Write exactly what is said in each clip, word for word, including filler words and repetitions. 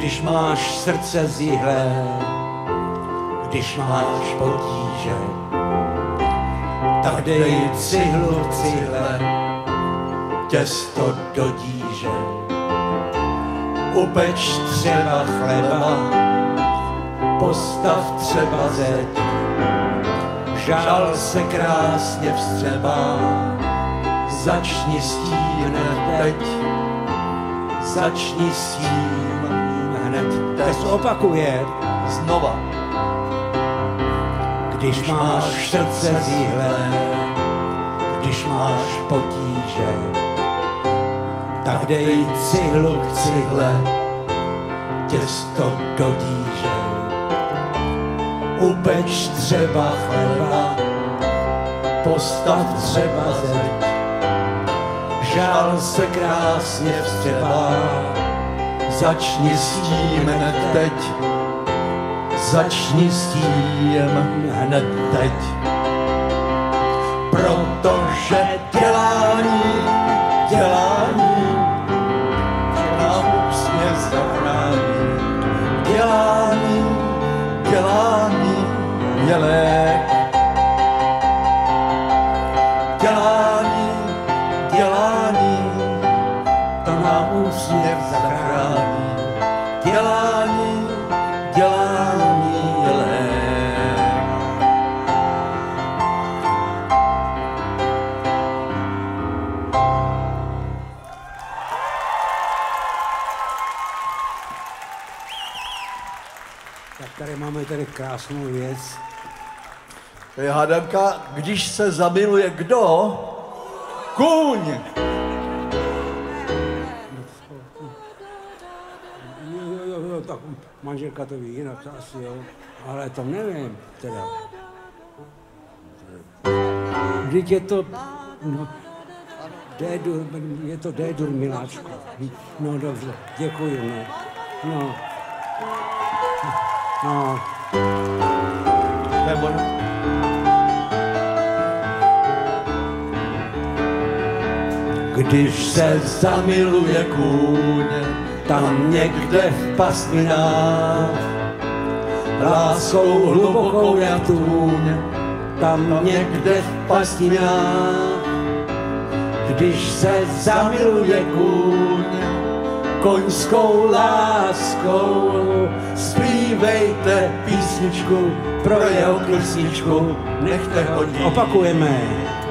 Když máš srdce zíhlé, když máš potíže, tak dej cihlu v cihle, těsto do díže. Upeč třeba chleba, postav třeba zeď, žál se krásně vstřebá, začni s tím hned teď, začni s tím hned teď. To opakuje znova. Když máš srdce zíhlé, když máš potíže, tak dej cihlu k cihle, těsto do díže. Upeč třeba chleba, postav třeba zeď, žál se krásně vstřebá, začni s tím hned teď, začni s tím hned teď. Protože dělání, dělání, nám úsměv zachrání. Dělání, dělání je lék. Dělání, dělání, to nám úsměv zachrání. Dělání, dělání je lék. Tak tady máme tady krásnou věc. To je hádanka, když se zamiluje kdo? Kůň! Jo, jo, jo, tak manželka to ví jinak, to asi jo, ale to nevím teda. Vždyť je to, no, D-dur, je to D-dur, miláčku. No dobře, děkuji, no. No. No. Nebo... Když se zamiluje kůň, tam někde v pastvinách, láskou hlubokou jak tůň, tam někde v pastvinách. Když se zamiluje kůň, koňskou láskou, zpívejte písničku pro jeho klsničku, nechte ho dít. Opakujeme.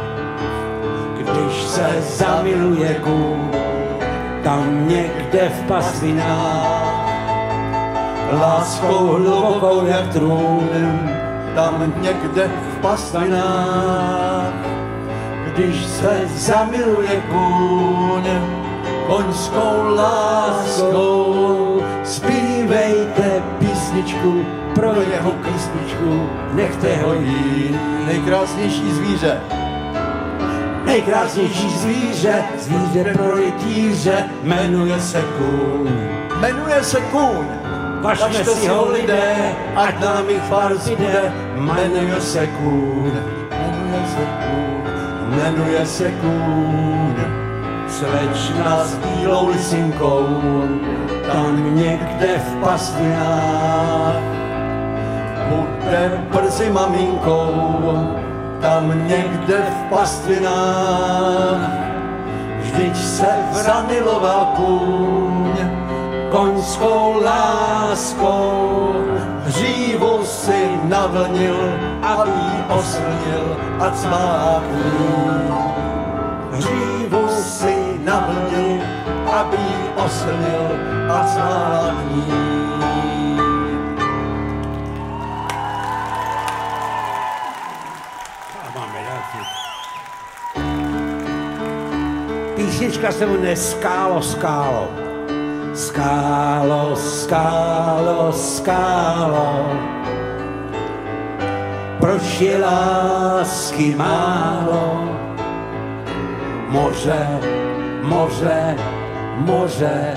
Když se zamiluje kůň, tam někde v pastvinách, láskou hlubokou jak trůn, tam někde v pastvinách. Když se zamiluje kůň, koňskou láskou, zpívejte písničku pro jeho písničku, nechte ho jít. Nejkrásnější zvíře. Nejkrásnější zvíře, zvíře pro rytíře, jmenuje se kůň. Jmenuje se kůň. Važme si ho lidé, ať nám jich pár zbyde, jmenuje se kůň. Jmenuje se kůň. Jmenuje se kůň. Slečna s bílou lisinkou, tam někde v pastvinách, bude brzy maminkou, tam někde v pastvinách. Vždyť se zamiloval kůň, koňskou láskou, hřívu si navlnil, aby jí oslnil a cvá kůň. Hřívu si navlnil, aby jí oslnil a cvá kůň. Písnička se jmenuje Skálo, skálo. Skálo, skálo, skálo. Proč je lásky málo? Moře, moře, moře.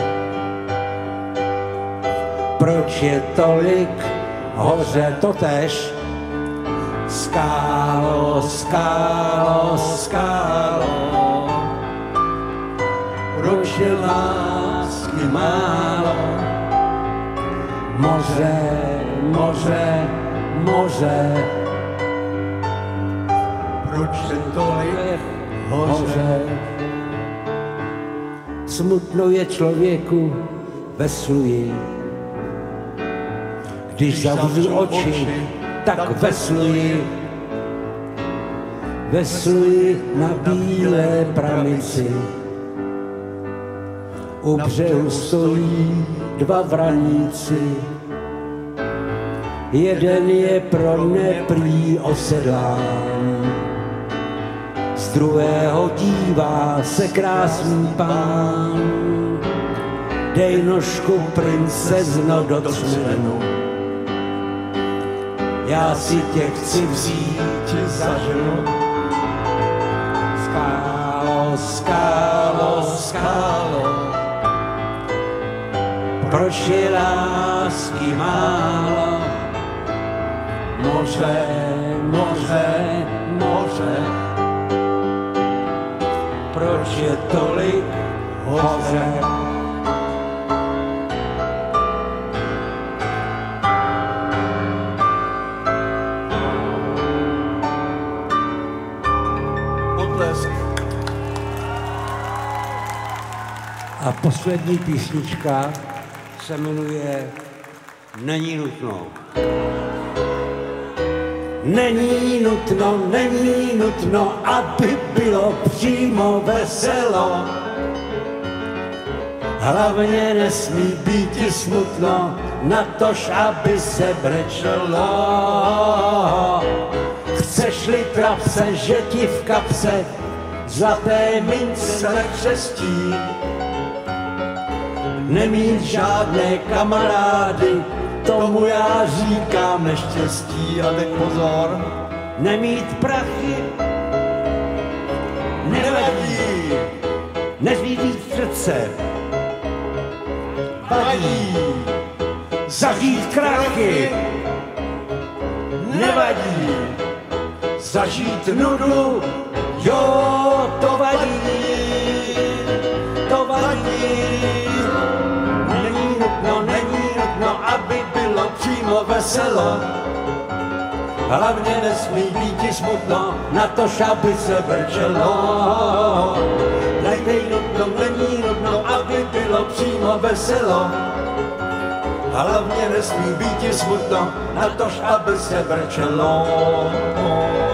Proč je tolik hoře totéž? Skálo, skálo, skálo. Proč je lásky málo? moře, moře, moře. Proč se tolik hoře? Smutno je člověku vesluji, když zavřu oči, tak vesluji. Vesluji na bílé pramici. U břehu stojí dva vraníci. Jeden je pro neprý osedlán, z druhého dívá se krásný pán. Dej nožku, princezno, do třmenu, já si tě chci vzít za ženu. Skálo, skálo, skálo, proč je lásky málo? Moře, moře, moře, proč je tolik hoře? Potlesk. A poslední písnička se jmenuje Není nutno. Není nutno, není nutno, aby bylo přímo veselo. Hlavně nesmí být i smutno, natož, aby se brečelo. Chceš-li trapse, že ti v kapse zlaté mince nekřestí. Nemít žádné kamarády, tomu já říkám neštěstí. A teď pozor. Nemít prachy nevadí, neřídit srdce vadí, zažít krachy nevadí, zažít nudu, jo, to vadí, to vadí. Není nutno, není nutno, aby bylo přímo veselo. Hlavně nesmí být i smutno, natož, aby se brčelo. Není nutno, není nutno, aby bylo přímo veselo. Hlavně nesmí být i smutno, natož, aby se brčelo.